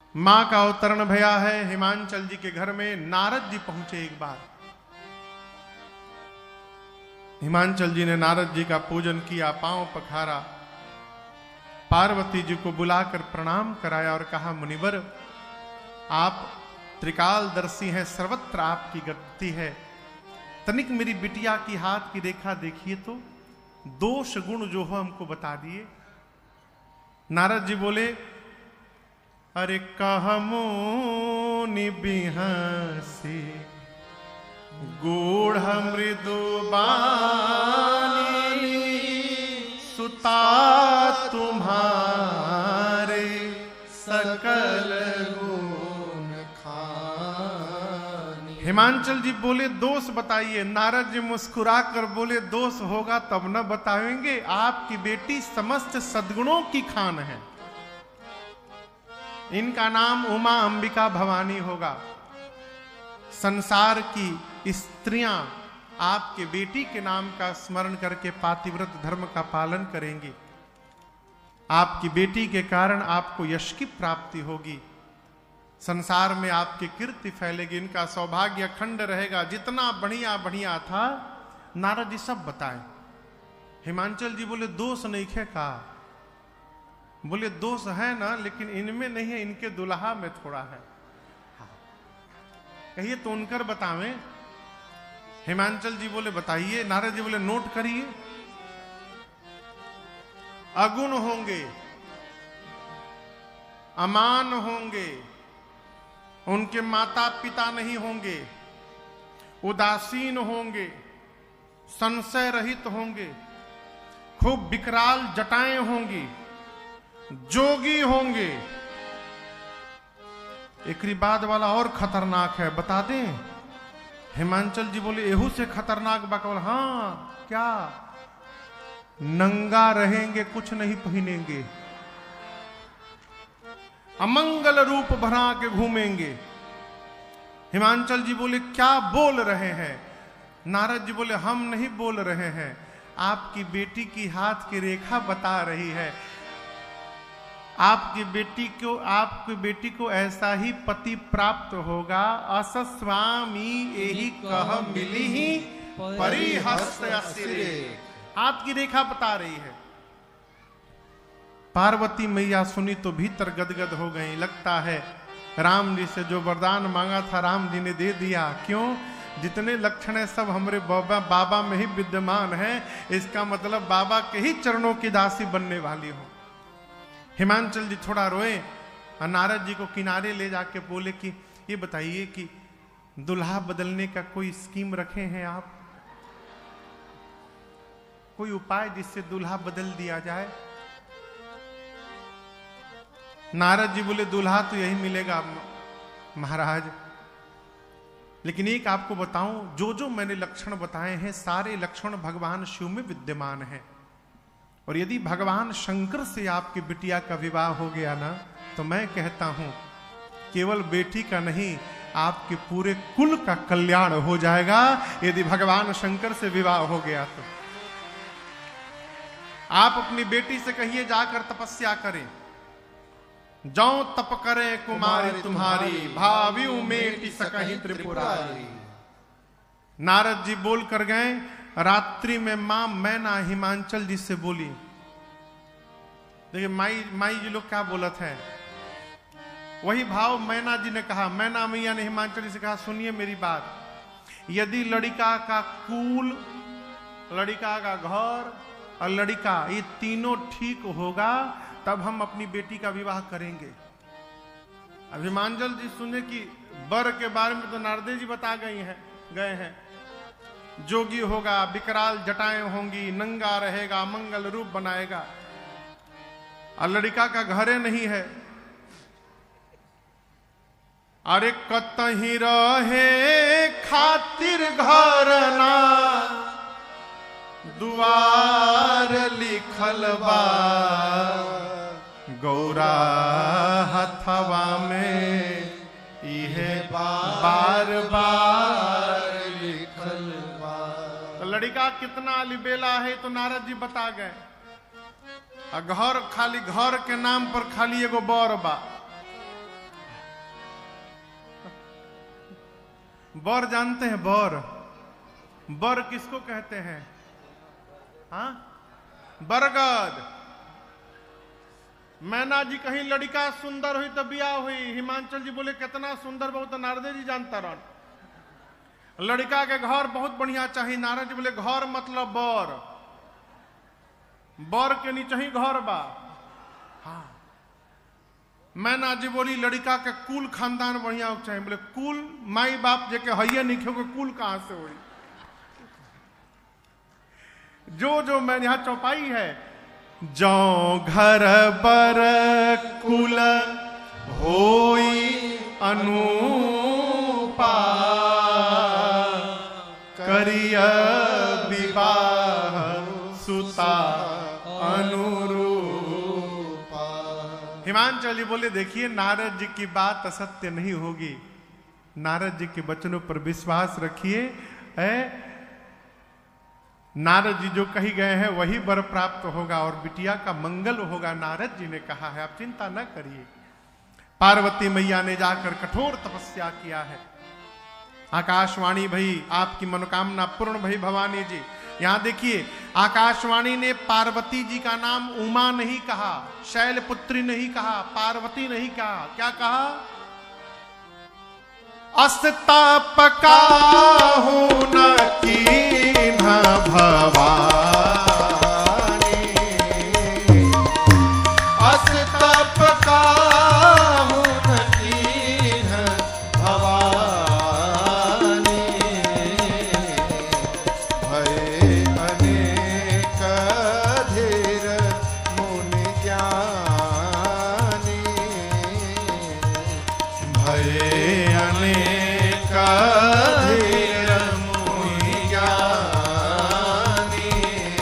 मां का अवतरण भया है। हिमांचल जी के घर में नारद जी पहुंचे एक बार। हिमांचल जी ने नारद जी का पूजन किया, पांव पखारा, पार्वती जी को बुलाकर प्रणाम कराया और कहा, मुनिवर आप त्रिकालदर्शी हैं, सर्वत्र आपकी गति है, तनिक मेरी बिटिया की हाथ की रेखा देखिए तो, दोष गुण जो हो हमको बता दिए। नारद जी बोले, अरे कहमो निबिहसी गूढ़ मृदु बानी सुता तुम्हारे सकल गुण खानी। हिमांचल जी बोले, दोष बताइए। नारद जी मुस्कुरा कर बोले, दोष होगा तब न बताएंगे, आपकी बेटी समस्त सद्गुणों की खान है। इनका नाम उमा अंबिका भवानी होगा। संसार की स्त्रियां आपके बेटी के नाम का स्मरण करके पातिव्रत धर्म का पालन करेंगी। आपकी बेटी के कारण आपको यश की प्राप्ति होगी, संसार में आपकी कीर्ति फैलेगी, इनका सौभाग्य अखंड रहेगा। जितना बढ़िया बढ़िया था नारद जी सब बताए। हिमांचल जी बोले, दोष नहीं खे कहा। बोले, दोष है ना, लेकिन इनमें नहीं है, इनके दुल्हा में थोड़ा है। कहिए तो उनकर बतावें। हिमांचल जी बोले, बताइए। नारद जी बोले, नोट करिए। अगुण होंगे, अमान होंगे, उनके माता पिता नहीं होंगे, उदासीन होंगे, संशय रहित होंगे, खूब विकराल जटाएं होंगी, जोगी होंगे। एकरी बाद वाला और खतरनाक है, बता दें। हिमांचल जी बोले, एहू से खतरनाक बकौल। हाँ क्या? नंगा रहेंगे, कुछ नहीं पहनेंगे, अमंगल रूप बना के घूमेंगे। हिमांचल जी बोले, क्या बोल रहे हैं? नारद जी बोले, हम नहीं बोल रहे हैं, आपकी बेटी की हाथ की रेखा बता रही है। आपकी बेटी को ऐसा ही पति प्राप्त होगा। अस स्वामी यही कह मिली ही परिहस्त असिरे। आपकी रेखा बता रही है। पार्वती मैया सुनी तो भीतर गदगद हो गई। लगता है राम जी से जो वरदान मांगा था राम जी ने दे दिया। क्यों? जितने लक्षण है सब हमारे बाबा में ही विद्यमान है। इसका मतलब बाबा के ही चरणों की दासी बनने वाली हो। हिमांचल जी थोड़ा रोए और नारद जी को किनारे ले जाके बोले कि ये बताइए कि दुल्हा बदलने का कोई स्कीम रखे हैं आप? कोई उपाय जिससे दुल्हा बदल दिया जाए? नारद जी बोले, दुल्हा तो यही मिलेगा महाराज, लेकिन एक आपको बताऊं, जो जो मैंने लक्षण बताए हैं सारे लक्षण भगवान शिव में विद्यमान हैं। और यदि भगवान शंकर से आपकी बिटिया का विवाह हो गया ना, तो मैं कहता हूं केवल बेटी का नहीं, आपके पूरे कुल का कल्याण हो जाएगा। यदि भगवान शंकर से विवाह हो गया तो आप अपनी बेटी से कहिए जाकर तपस्या करें। जाओ तप करे कुमारी तुम्हारी, भावी उमेटी सकहि त्रिपुरारी। नारद जी बोल कर गए। रात्रि में मां मैना हिमांचल जी से बोली। देखिए माई जी लोग क्या बोलत है, वही भाव मैना जी ने कहा। मैना मैया ने हिमांचल जी से कहा, सुनिए मेरी बात, यदि लड़का का कुल, लड़का का घर और लड़का ये तीनों ठीक होगा तब हम अपनी बेटी का विवाह करेंगे। अब हिमांचल जी सुने कि वर के बारे में तो नारदे जी बता गए हैं। जोगी होगा, विकराल जटाएं होंगी, नंगा रहेगा, मंगल रूप बनाएगा, और लड़का का घरे नहीं है। अरे कतही रहे खातिर घर ना, दुआर लिखल बा, गौरा हथवा में इहे बार बार लिखल बा। तो लड़का कितना अलबेला है तो नारद जी बता गए। घर खाली घर के नाम पर खाली एगो बर बा, बर जानते हैं? बर, बर किसको कहते हैं? हाँ, बरगद। मैना जी कहीं लड़का सुंदर हुई तो बिया हुई। हिमांचल जी बोले कितना सुंदर, बहुत नारदे जी जानता रह। लड़का के घर बहुत बढ़िया चाहिए। नारद जी बोले घर मतलब बर, बर के नीचे ही घर बा। हाँ। मैना जी बोली लड़का के कुल खानदान बढ़िया हो चाहिए। बोले कुल माई बाप जे के हइये नहीं खे, कुल कहां से हुई? जो मैं यहां चौपाई है, जो घर बर कुल होई अनुपा, करिय विवाह सुता अनुरूपा। हिमांचल जी बोले देखिए नारद जी की बात असत्य नहीं होगी। नारद जी के वचनों पर विश्वास रखिए। नारद जी जो कही गए हैं वही वर प्राप्त होगा और बिटिया का मंगल होगा। नारद जी ने कहा है, आप चिंता न करिए। पार्वती मैया ने जाकर कठोर तपस्या किया है। आकाशवाणी भई, आपकी मनोकामना पूर्ण भई भवानी जी। यहां देखिए आकाशवाणी ने पार्वती जी का नाम उमा नहीं कहा, शैलपुत्री नहीं कहा, पार्वती नहीं कहा। क्या कहा? अस्तापका हूं न कीन्ह भवानी, अस्तापका हूं न कीन्ह भवानी, भय अनेक धीर मुनि ज्ञानी, भय अनेक धीर मुनि ज्ञानी,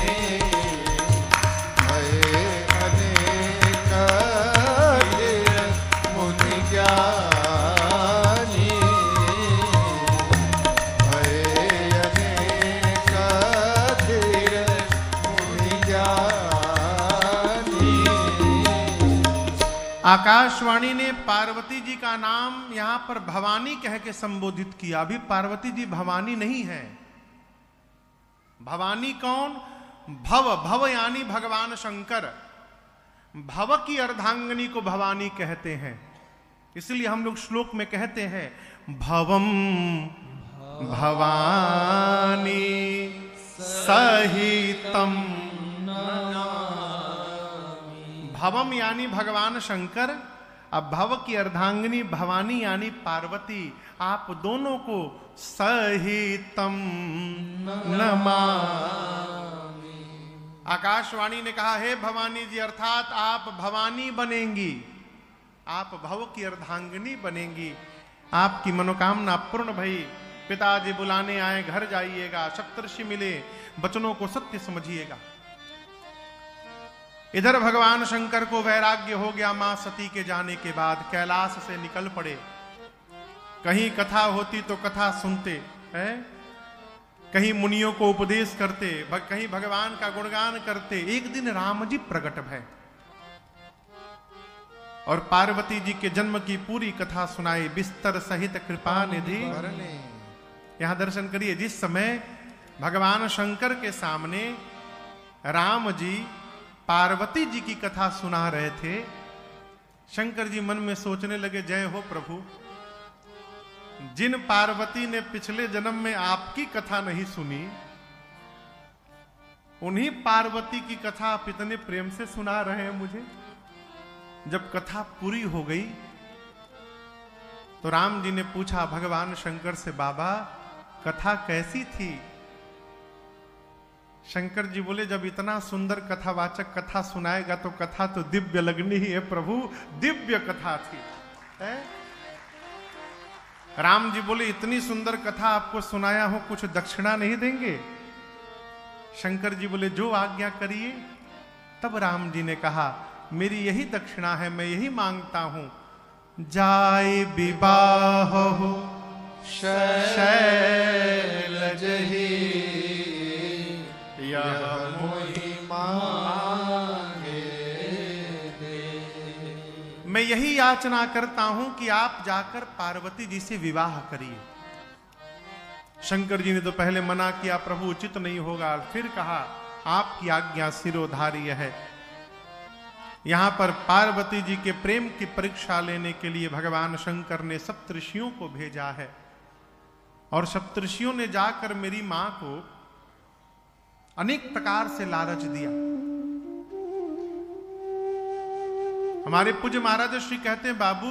भय अनेक धीर मुनि ज्ञानी, भय अनेक धीर मुनि ज्ञानी। आकाशवाणी ने पार्वती जी का नाम यहां पर भवानी कह के संबोधित किया। अभी पार्वती जी भवानी नहीं है। भवानी कौन? भव, भव यानी भगवान शंकर। भव की अर्धांगिनी को भवानी कहते हैं। इसलिए हम लोग श्लोक में कहते हैं भवम भवानी सहितम। भवम यानी भगवान शंकर, अब भव की अर्धांगिनी भवानी यानी पार्वती। आप दोनों को सहितम नमामि। आकाशवाणी ने कहा हे भवानी जी, अर्थात आप भवानी बनेंगी, आप भव की अर्धांगिनी बनेंगी। आपकी मनोकामना पूर्ण भई। पिताजी बुलाने आए, घर जाइएगा, सप्तर्षि मिले, वचनों को सत्य समझिएगा। इधर भगवान शंकर को वैराग्य हो गया मां सती के जाने के बाद। कैलाश से निकल पड़े। कहीं कथा होती तो कथा सुनते हैं, कहीं मुनियों को उपदेश करते, कहीं भगवान का गुणगान करते। एक दिन राम जी प्रकट भय और पार्वती जी के जन्म की पूरी कथा सुनाई। बिस्तर सहित कृपा निधि। यहां दर्शन करिए, जिस समय भगवान शंकर के सामने राम जी पार्वती जी की कथा सुना रहे थे, शंकर जी मन में सोचने लगे, जय हो प्रभु, जिन पार्वती ने पिछले जन्म में आपकी कथा नहीं सुनी, उन्हीं पार्वती की कथा आप इतने प्रेम से सुना रहे हैं मुझे। जब कथा पूरी हो गई तो राम जी ने पूछा भगवान शंकर से, बाबा कथा कैसी थी? शंकर जी बोले, जब इतना सुंदर कथावाचक कथा सुनाएगा तो कथा तो दिव्य लगनी ही है प्रभु, दिव्य कथा थी। है? राम जी बोले, इतनी सुंदर कथा आपको सुनाया हूं, कुछ दक्षिणा नहीं देंगे? शंकर जी बोले, जो आज्ञा करिए। तब राम जी ने कहा, मेरी यही दक्षिणा है, मैं यही मांगता हूं, जाय विवाह हो शैलज ही यह मोहि मांगे दे। मैं यही याचना करता हूं कि आप जाकर पार्वती जी से विवाह करिए। शंकर जी ने तो पहले मना किया, प्रभु उचित नहीं होगा, फिर कहा आपकी आज्ञा सिरोधार्य है। यहां पर पार्वती जी के प्रेम की परीक्षा लेने के लिए भगवान शंकर ने सप्तऋषियों को भेजा है, और सप्तऋषियों ने जाकर मेरी मां को अनेक प्रकार से लालच दिया। हमारे पूज्य महाराज श्री कहते हैं, बाबू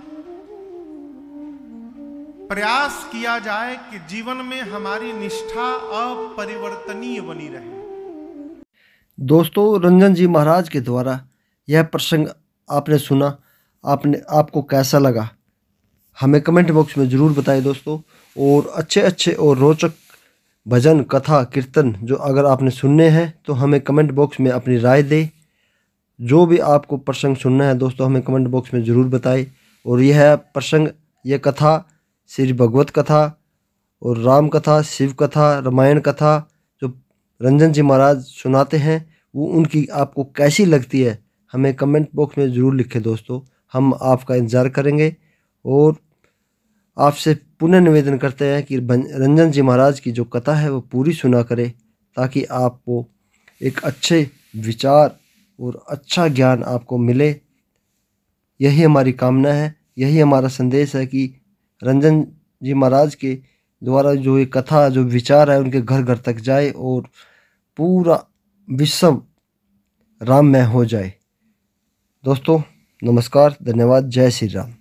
प्रयास किया जाए कि जीवन में हमारी निष्ठा अपरिवर्तनीय बनी रहे। दोस्तों, रंजन जी महाराज के द्वारा यह प्रसंग आपने सुना, आपको कैसा लगा हमें कमेंट बॉक्स में ज़रूर बताएं दोस्तों। और अच्छे अच्छे और रोचक भजन, कथा, कीर्तन जो अगर आपने सुनने हैं तो हमें कमेंट बॉक्स में अपनी राय दें। जो भी आपको प्रसंग सुनना है दोस्तों, हमें कमेंट बॉक्स में ज़रूर बताएं। और यह प्रसंग, यह कथा श्री भगवत कथा और राम कथा, शिव कथा, रामायण कथा जो रंजन जी महाराज सुनाते हैं, वो उनकी आपको कैसी लगती है हमें कमेंट बॉक्स में ज़रूर लिखें दोस्तों। हम आपका इंतज़ार करेंगे और आपसे पुनः निवेदन करते हैं कि रंजन जी महाराज की जो कथा है वो पूरी सुना करें, ताकि आपको एक अच्छे विचार और अच्छा ज्ञान आपको मिले। यही हमारी कामना है, यही हमारा संदेश है कि रंजन जी महाराज के द्वारा जो ये कथा, जो विचार है, उनके घर घर तक जाए और पूरा विश्व राममय हो जाए। दोस्तों नमस्कार, धन्यवाद, जय श्री राम।